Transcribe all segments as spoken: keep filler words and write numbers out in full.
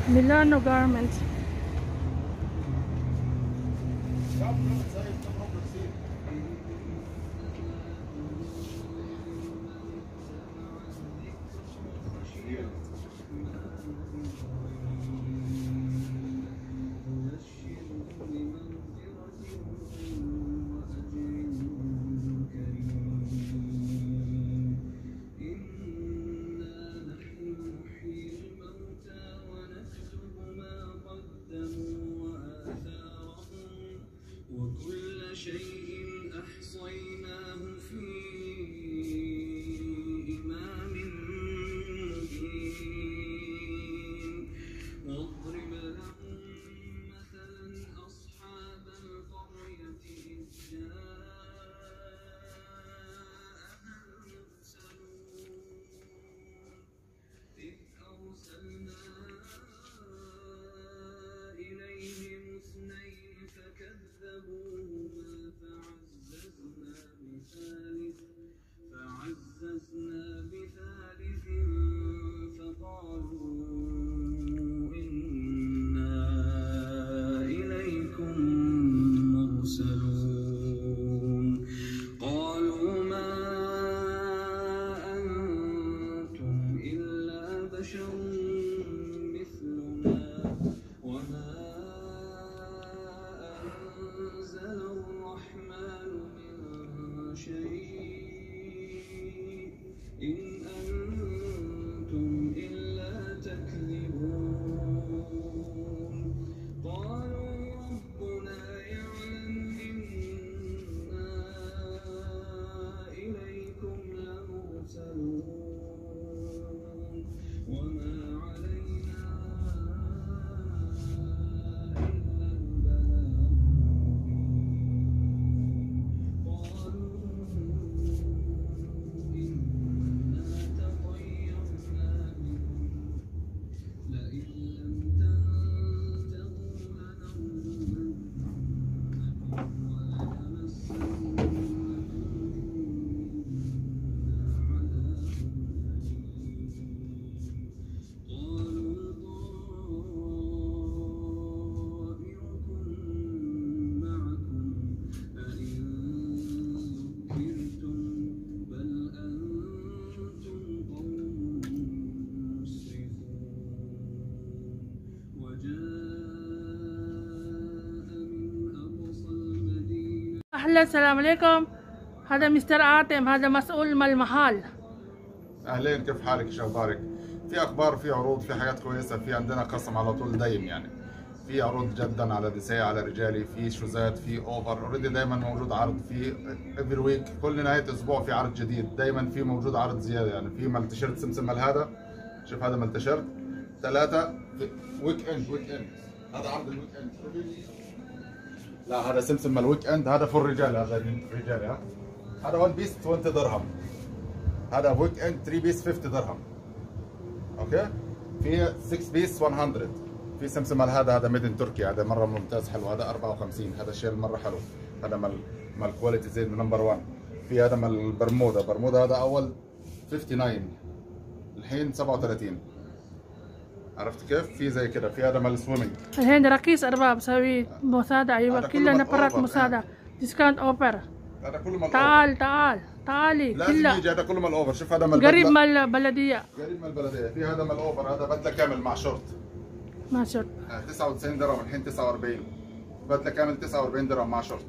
Milano Garments. وكل شيء أحصيناه في إمام مبين واضرب لهم مثلا أصحاب القرية إذ جاءها المرسلون إذ أرسلنا إليهم اثنين فكذبوهما فعززنا بثالث فعززنا بثالث فقالوا إنا إليكم مرسلون قالوا ما أنتم إلا بشر مثلنا وما أنزل الرحمن من شيء إن أنتم إلا تكذبون قالوا ربنا يعلم إنا إليكم لمرسلون وما علينا إلا البلاغ المبين قالوا إنا تطيرنا بكم لئن لم تنتهوا لنرجمنكم وليمسنكم أهلا السلام عليكم. هذا مستر آتم، هذا مسؤول من المحل. اهلين، كيف حالك؟ شو اخبارك؟ في اخبار، في عروض، في حاجات كويسه، في عندنا خصم على طول دايم يعني. في عروض جدا على نسائي، على رجالي، في شوزات، في اوفر اوريدي دايما موجود عرض. في افري ويك، كل نهايه اسبوع في عرض جديد، دايما في موجود عرض زياده يعني. في مال تيشيرت سمسم مال هذا، شوف هذا مال تيشيرت ثلاثه ويك اند. ويك اند هذا عرض الويك اند. لا هذا سمسم مال ويك اند، هذا فور رجال، هذا رجال. ها هذا ون بيس عشرين درهم، هذا ويك اند ثري بيس خمسين درهم. اوكي، في ستة بيس مية. في سمسم مال هذا، هذا ميد ان تركيا، هذا مره ممتاز حلو، هذا أربعة وخمسين. هذا شيل مره حلو، هذا مال مال كواليتي زي نمبر واحد. في هذا مال برمودا، برمودا هذا اول تسعة وخمسين الحين سبعة وثلاثين. عرفت كيف؟ في زي كده. في هذا مال سويمنج، الحين رخيص أرباب، بسوي مساعدة. أيوة كلها نفرات مساعدة، ديسكاونت أوفر. هذا كله مال تعال أوفر. تعال تعالي لازم كلها يجي، هذا كله مال اوفر. شوف هذا مال قريب من البلدية، قريب من البلديه. في هذا مال اوفر، هذا بدله كامل مع شورت ما شرط. تسعة وتسعين درهم الحين تسعة وأربعين. بدله كامل تسعة وأربعين درهم مع شورت.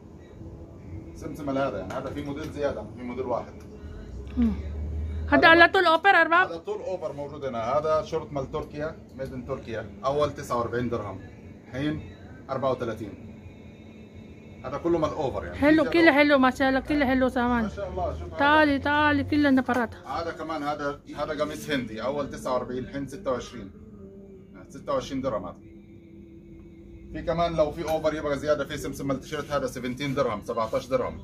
سمسم هذا يعني، هذا في موديل زياده، في موديل واحد. مم. هذا على طول اوفر أرباب؟ هذا طول اوفر موجود هنا. هذا شورت مال تركيا، ميد ان تركيا، اول تسعة وأربعين درهم الحين أربعة وثلاثين. هذا كله مال اوفر يعني. حلو كله حلو ما شاء الله، كله حلو سامان. ما شاء الله. شوف تعالي تعالي كله نفرات. هذا كمان، هذا هذا قميص هندي، اول تسعة وأربعين الحين ستة وعشرين ستة وعشرين درهم. هذا في كمان لو في اوفر يبغى زياده، في سمسم مال تيشيرت هذا سبعتاشر درهم، سبعتاشر درهم.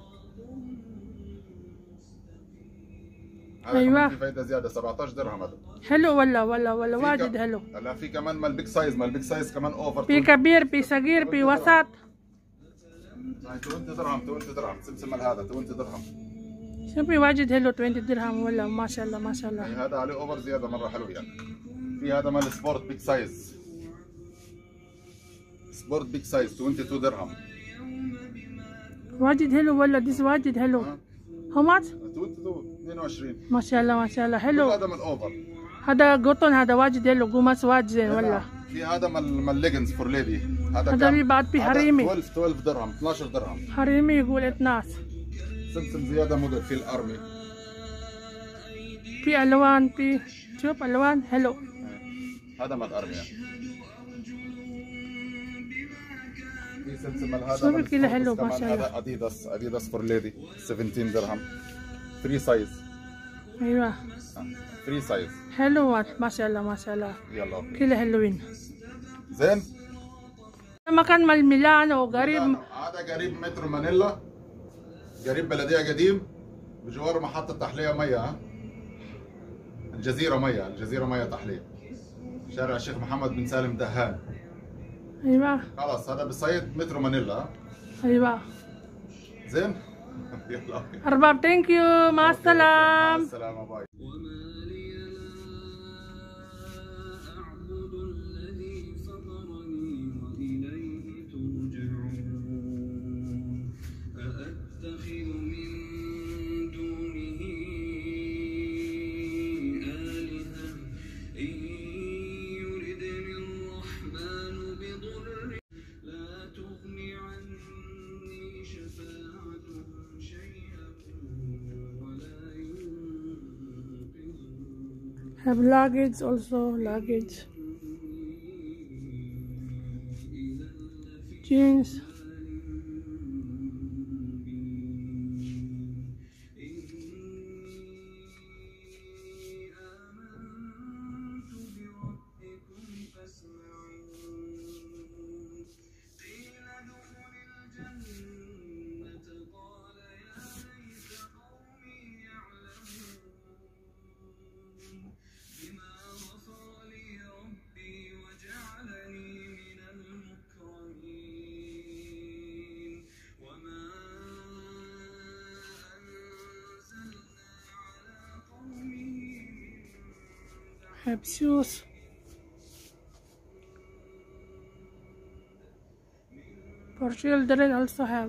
هذا ايوه في فايده زياده، سبعتاشر درهم. هذا حلو ولا ولا ولا واجد حلو. لا في كمان مال بيج سايز، مال بيج سايز كمان اوفر. في كبير، في صغير، في وسط. عشرين درهم، عشرين درهم سمسم مال هذا عشرين درهم. شوفي واجد حلو، عشرين درهم ولا ما شاء الله ما شاء الله. يعني هذا عليه اوفر زياده مره حلو يعني. في هذا مال سبورت بيج سايز، سبورت بيج سايز اثنين وعشرين درهم. واجد حلو والله، ديس واجد حلو. ها؟ هاو ماتش؟ اثنين وعشرين. ما شاء الله ما شاء الله كل حلو. هذا من اوفر. هذا قطن، هذا واجد حلو، قماش واجد زين والله. في هذا مال مال ليجنز فور ليدي، هذا هذا كان بي بعد بي هذا حريمي. اثناشر اثناشر درهم، اثناشر درهم. حريمي يقول اتناس. سمسم زياده موديل في الارمي. في الوان، في شوف الوان حلو. هذا مال ارمي. في سمسم هذا شوفي مال كله حلو سبورتس ما كمان. شاء الله. هذا اديداس، اديداس فور ليدي سبعتاشر درهم، فري سايز. ايوه فري سايز. حلو ما شاء الله ما شاء الله، يلا اوكي كله حلوين. زين. مكان مال ميلانو قريب. هذا قريب مترو مانيلا، قريب بلديه قديم، بجوار محطه تحليه ميه. ها؟ الجزيره ميه، الجزيره ميه تحليه، شارع الشيخ محمد بن سالم دهان. ايوه خلاص هذا بصيد مترو مانيلا. ايوه. زين. يلا اوكي. ارباب ثانك يو، مع مع السلامه. السلامه، باي. وما لي لا أعبد الذي فطرني وإليه ترجعون. أأتخذ من دونه آلهة إن يردني الرحمن بضر لا تغن عني شفاعتهم شيئا ولا ينقذون. Have luggage also, luggage. Jeans. Have shoes. For children also have.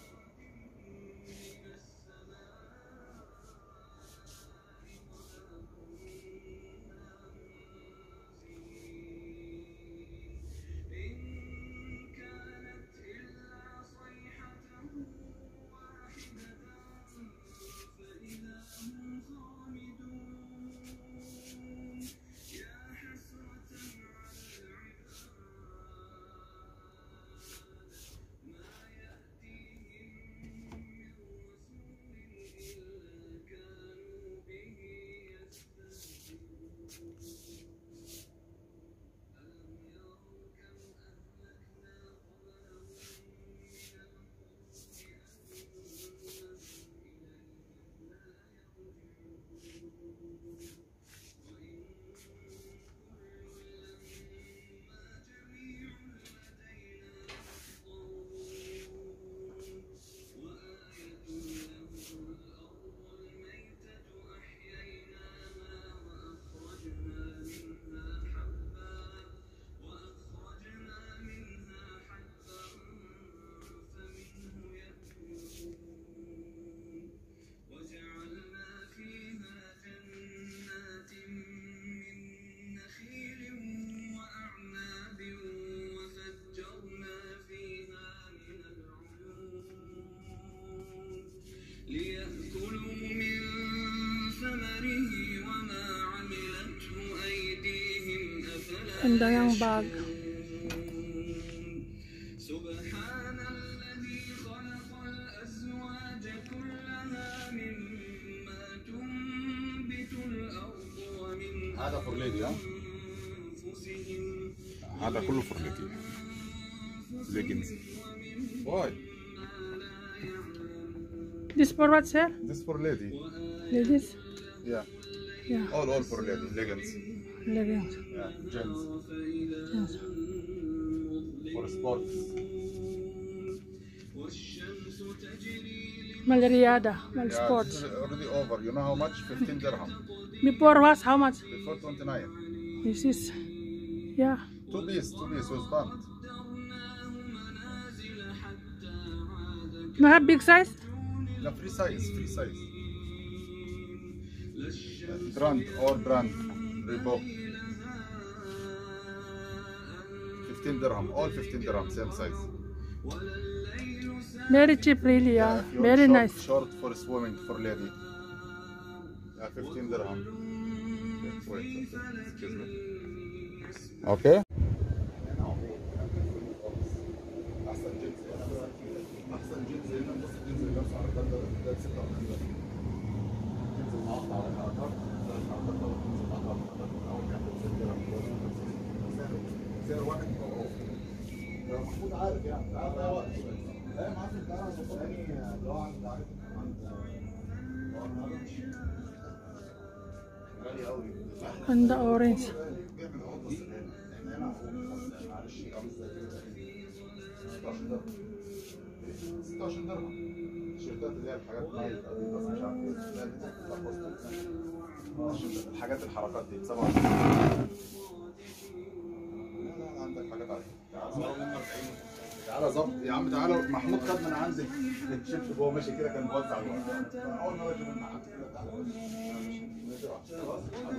ليأكلوا من ثمره وما عملته أيديهم أفلا And the young bag. سبحان الذي خلق الأزواج كلها مما تنبت الأرض ومن هذا فور ليدي. ها أنفسهم هذا كله فور ليدي. ليجنز. واي. This for what, sir? This for lady. Ladies? Yeah. Yeah, All all for lady. Leggings. leggings. Yeah. Jeans. Yes. For sports. والشمس تجري Mal riyada, mal Yeah, sports. this is already over. You know how much? fifteen dirham. Before was how much? Before twenty-nine. This is, yeah. تو بيس تو بيس with band. You have big size? لا فري سايز فري سايز. براند اور براند ريبوك. خمستاشر درهم all خمستاشر درهم same size. Very cheap, really, yeah. Very short, nice. Short for swimming for lady. Yeah, خمستاشر درهم. Wait, excuse me. Okay. احسن جنس احسن جنس هنا بص الجنس اللي لابسه على البدله ده ستة وأربعين درهم. الجنس المقطع على الحركات ده الحركات ده الجنس المقطع على الحركات اول كان خمسين درهم سعر سعر واحد معروف. محمود عارف يعني تعال ضيع وقت شويه. لا يا معلم تعالى ثاني اللي هو عند عارف غالي قوي. And the orange. ستاشر درهم. التيشيرتات اللي هي الحاجات نايك اديداس مش عارف ايه الحاجات الحركات دي ب سبعة وعشرين. لا لا عندك حاجات عادية. تعالى ظبط يا عم تعالى. محمود خد من عندي التيشيرت وهو ماشي كده كان بيوزع الورق. اول ما باجي من عندي كده تعالى ماشي خلاص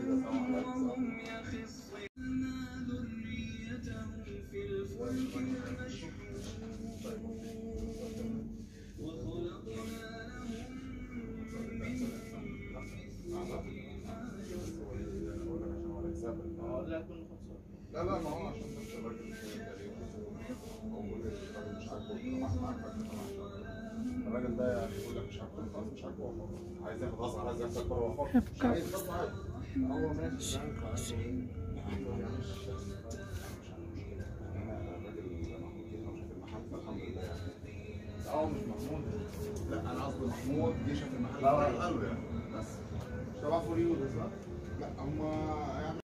لا لا ما هو عشان بس الراجل مش عاجبه الراجل ده يعني يقول لك مش عاجبه خلاص مش عاجبه عايز ياخد غصب عايز ياخد بره وفر مش عايز غصب عادي هو ماشي الحمد لله يعني اه مش محمود لا انا قصدي محمود جه شاف المحل قال له يعني بس مش تبع فور يو لا هم يعني